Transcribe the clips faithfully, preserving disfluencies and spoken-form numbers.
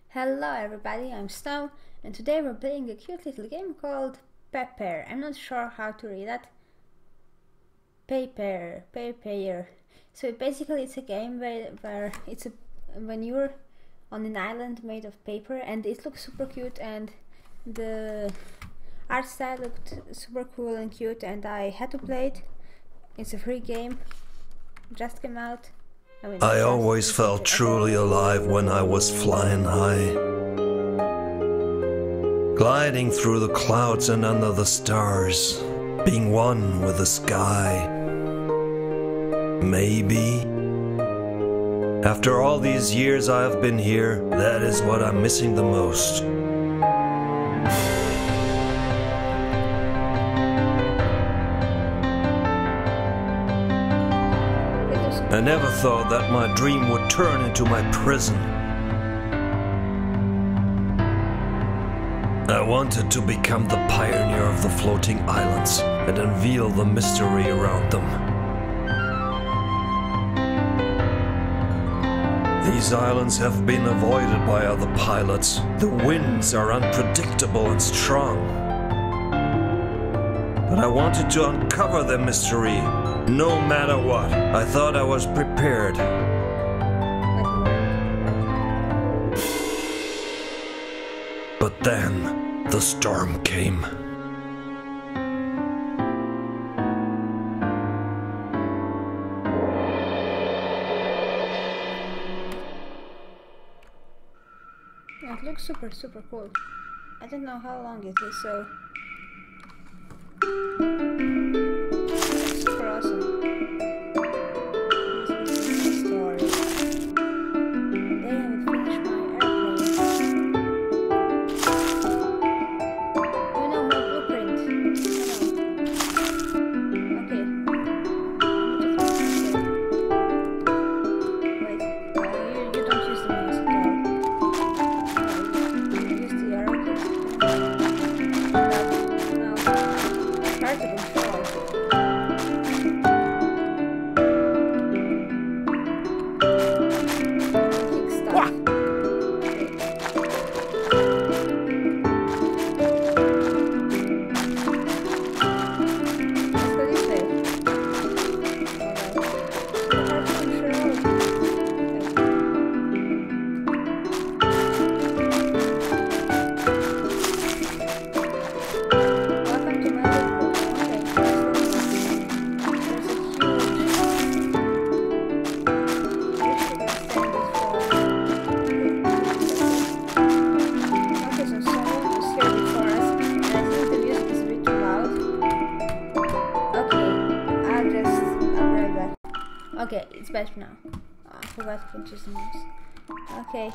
Hello everybody, I'm Snow, and today we're playing a cute little game called Papair. I'm not sure how to read that. Papair, Papair. So basically it's a game where, where it's a when you're on an island made of paper, and it looks super cute, and the art style looked super cool and cute, and I had to play it. It's a free game, just came out. I, mean, I always felt truly alive when I was flying high, gliding through the clouds and under the stars, being one with the sky. Maybe after all these years I have been here, that is what I'm missing the most. I never thought that my dream would turn into my prison. I wanted to become the pioneer of the floating islands and unveil the mystery around them. These islands have been avoided by other pilots. The winds are unpredictable and strong. But I wanted to uncover the mystery. No matter what, I thought I was prepared. But then, the storm came. Yeah, it looks super, super cool. I don't know how long it is, so... Super awesome. This is the story. They haven't finished my airplane. Oh no, my blueprint. Oh, okay. Wait, uh, you, you don't use the mouse at all. You use the arrow keys. No, it's hard to control. Okay, it's better now. Oh, I forgot to choose the mouse. Okay.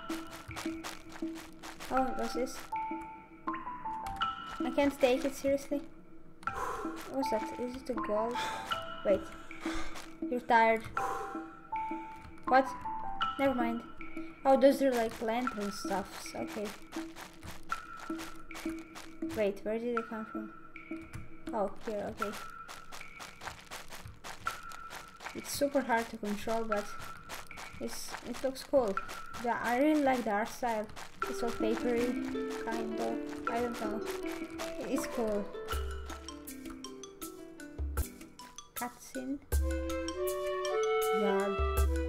Oh, what's this? I can't take it seriously. What's that? Is it a gold? Wait. You're tired. What? Never mind. Oh, those are like lantern stuffs. Okay. Wait, where did they come from? Oh, here, okay. It's super hard to control, but it's it looks cool. Yeah, I really like the art style. It's all papery, kind of. I don't know. It's cool. Cutscene. Yeah.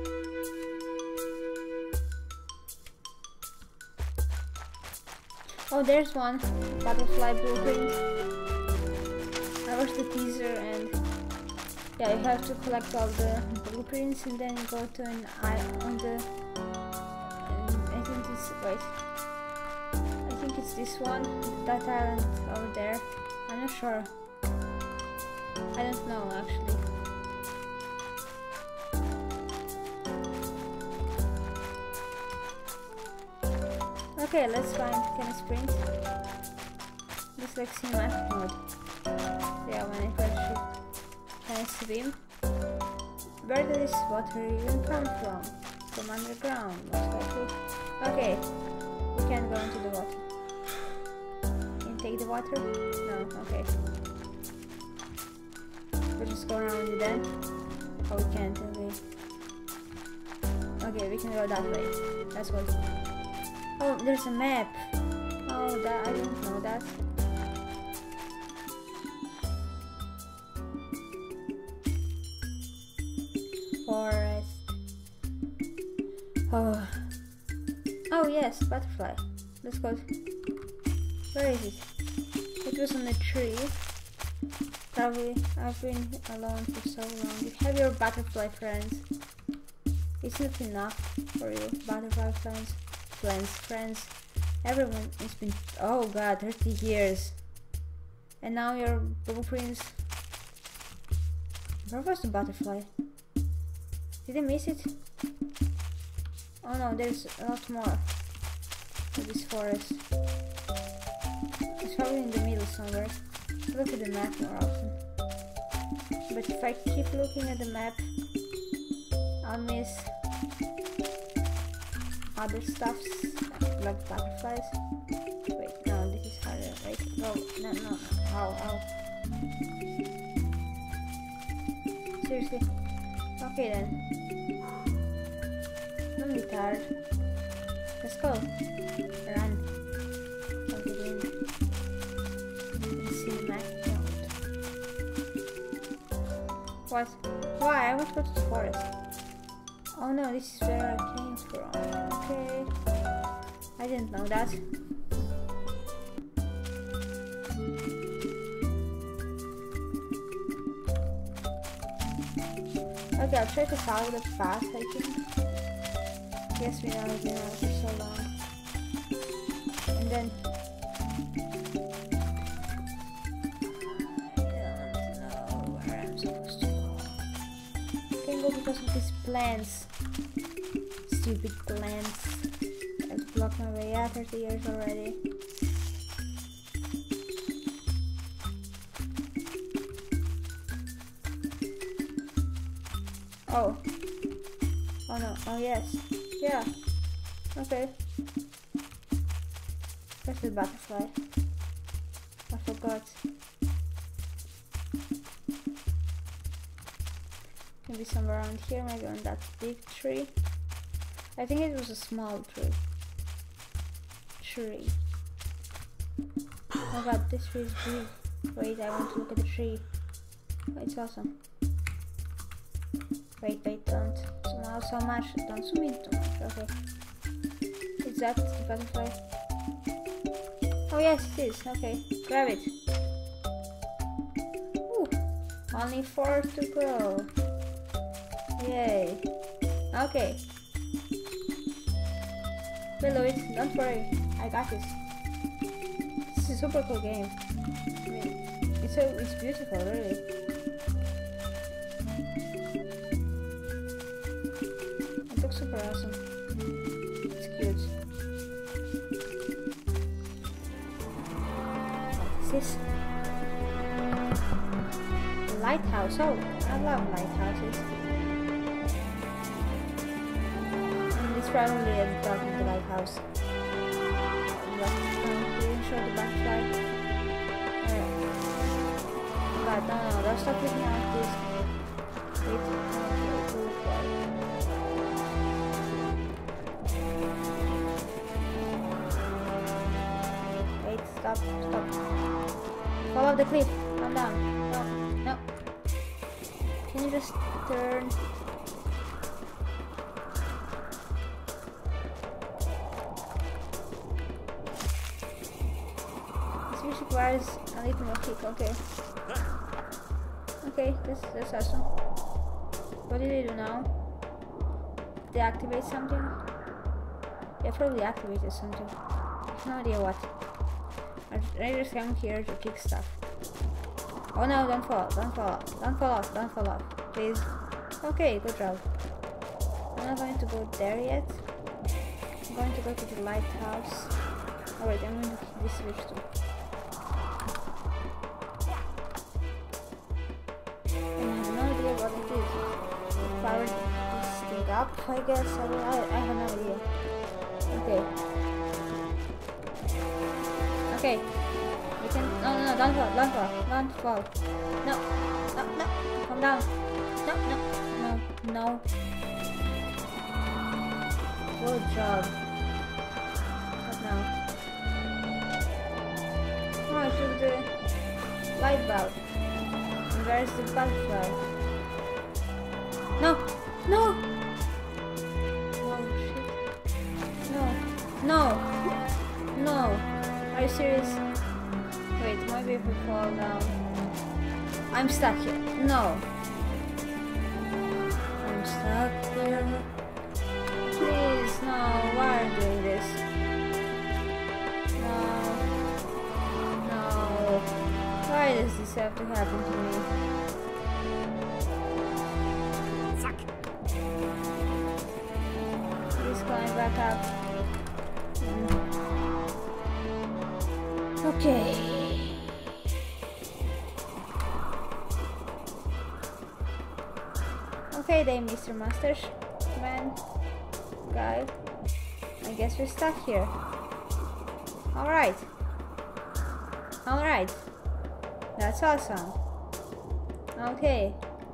Oh, there's one butterfly blueprint. I watched the teaser, and yeah, you have to collect all the blueprints and then go to an eye on the. Um, I think it's wait. I think it's this one, that island over there. I'm not sure. I don't know actually. Okay, let's find. Can I sprint? Looks like cinematic mode. Yeah, when I first shoot. Can I swim? Where does this water even come from? From underground, most likely. Okay, we can't go into the water. Can you take the water? No, okay. We'll just go around it then. Oh, we can't, okay. Okay, we can go that way. That's what. Oh, there's a map. Oh, that I didn't know that. Forest. Oh. Oh yes, butterfly. Let's go. Where is it? It was on a tree. Probably I've been alone for so long. You have your butterfly friends. It's not enough for you, butterfly friends. Friends, friends. Everyone has been, oh god, thirty years. And now your blueprints. Where was the butterfly? Did I miss it? Oh no, there's a lot more to this forest. It's probably in the middle somewhere. Look at the map more often. But if I keep looking at the map, I'll miss other stuffs like butterflies. Wait, no, this is harder. Wait, no, no, no, no. Ow, ow. Seriously? Okay then. Don't be tired. Let's go. Run. From the wind. In cinematic mode. What? Why? I want to go to the forest. Oh no, this is where I came from. Okay. I didn't know that. Okay, I'll try to follow the path, I think. Yes, we know it's been out for so long. And then... I don't know where I'm supposed to go. I can't go because of these plants. Stupid plants. I've blocked my way out thirty years already. Oh. Oh no. Oh yes. Yeah. Okay. Where's the butterfly? I forgot. Maybe somewhere around here, maybe on that big tree. I think it was a small tree. Tree. Oh god, this tree is big. Wait, I want to look at the tree. Oh, it's awesome. Wait, wait, don't zoom out so much. Don't zoom in too much. Okay. Is that the butterfly? Oh yes, it is. Okay, grab it. Ooh, only four to go. Yay. Okay. Below it, don't worry. I got this. This is a super cool game. I mean, it's so it's beautiful, really. It looks super awesome. It's cute. What's this? Lighthouse. Oh, I love lighthouses. And it's probably at the top of the lighthouse. But um, didn't show the butterfly. Uh, but no, no, don't stop looking at this. Wait, Wait, stop, stop. Follow the cliff. Calm down. No, no. Can you just turn? This requires a little more kick. Okay. Okay, this that's awesome. What did they do now? Did they activate something? They probably activated something. I have no idea what. I just come here to kick stuff. Oh no, don't fall, don't fall off, don't fall off, don't fall off, please. Okay, good job. I'm not going to go there yet. I'm going to go to the lighthouse. Alright, I'm going to hit this switch too. And I have no idea what it is. If I power this thing up, I guess. I, will, I, I have no idea. Okay. Okay. You can. No, no, no, don't fall, don't fall, don't fall. No, no, no. Calm down. No, no, no, no. Good job. about? And where's the butterfly? No! No! Oh shit. No. No! No! Are you serious? Wait, maybe if we fall down. I'm stuck here. No! I'm stuck here. Please, no, why are you doing this? No. No. Why does this have to happen to me? Please climb back up. Mm. Okay. Okay then, Mister Masters, man, guy. I guess we're stuck here. Alright. Alright. That's awesome. Okay.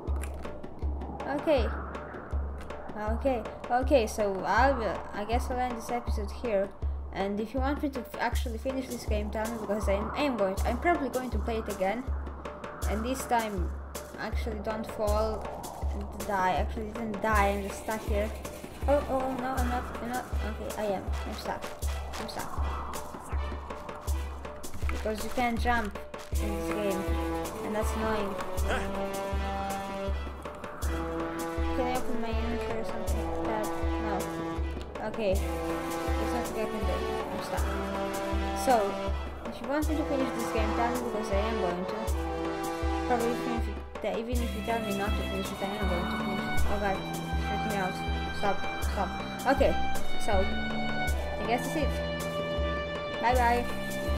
Okay. Okay. Okay, so I'll, I guess I'll end this episode here. And if you want me to f actually finish this game, tell me, because I am going to, I'm probably going to play it again. And this time, actually don't fall and die. Actually didn't die, I'm just stuck here. Oh, oh, oh, no, I'm not, I'm not, okay, I am, I'm stuck, I'm stuck. Because you can't jump in this game, and that's annoying. Can I open my inventory or something like that? No. Okay, there's nothing I can do, I'm stuck. So, if you want me to finish this game, tell me, because I am going to. Probably if you, even if you tell me not to finish it, I am going to finish it. Oh god, freaking me out. Stop, stop. Okay, so I guess that's it. Bye bye.